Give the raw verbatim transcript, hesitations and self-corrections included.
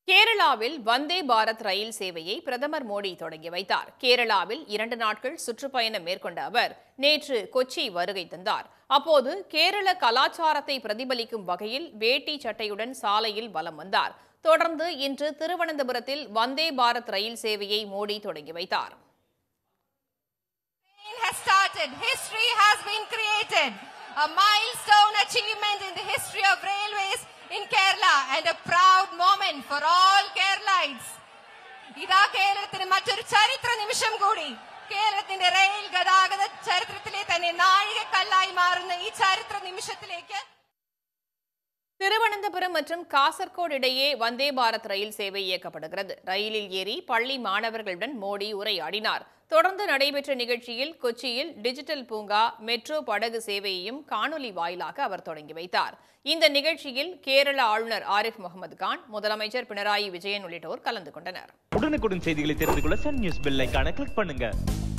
கேரளாவில் வந்தே பாரத் ரயில் சேவையை பிரதமர் மோடி தொடங்கி வைத்தார். கேரளாவில் இரண்டு நாட்கள் சுற்றுப்பயணம் மேற்கொண்ட அவர் நேற்று கொச்சி வருகை தந்தார். அப்போது கேரள கலாச்சாரத்தை பிரதிபலிக்கும் வகையில் வேட்டி சட்டையுடன் சாலையில் வலம் வந்தார். தொடர்ந்து இன்று திருவனந்தபுரத்தில் வந்தே பாரத் ரயில் சேவையை மோடி தொடங்கி வைத்தார். History has been created, a milestone achievement in the history of railways in Kerala and a proud moment for all Keralites. ഇതാ കേരളത്തിന് മറ്റൊരു ചരിത്ര നിമിഷം കൂടി. കേരളത്തിന്റെ റെയിൽ ഗതാഗത ചരിത്രത്തിലെ തന്നെ നാഴികക്കല്ലായി മാറുന്ന ഈ ചരിത്ര നിമിഷത്തിലേക്ക് திருவனந்தபுரம் மற்றும் காசர்கோடு இடையே வந்தே பாரத் ரயில் சேவை இயக்கப்படுகிறது. ரயிலில் ஏறி பள்ளி மாணவர்களுடன் மோடி உரையாடினார். தொடர்ந்து நடைபெற்ற நிகழ்ச்சியில் கொச்சியில் டிஜிட்டல் பூங்கா, மெட்ரோ படகு சேவையையும் காணொலி வாயிலாக அவர் தொடங்கி வைத்தார். இந்த நிகழ்ச்சியில் கேரள ஆளுநர் ஆரிஃப் முகமது கான், முதலமைச்சர் பினராயி விஜயன் உள்ளிட்டோர் கலந்து கொண்டனர். உடனுக்குடன் செய்திகளை தெரிந்து கொள்ள சன் நியூஸ் பெல் ஐகானை கிளிக் பண்ணுங்க.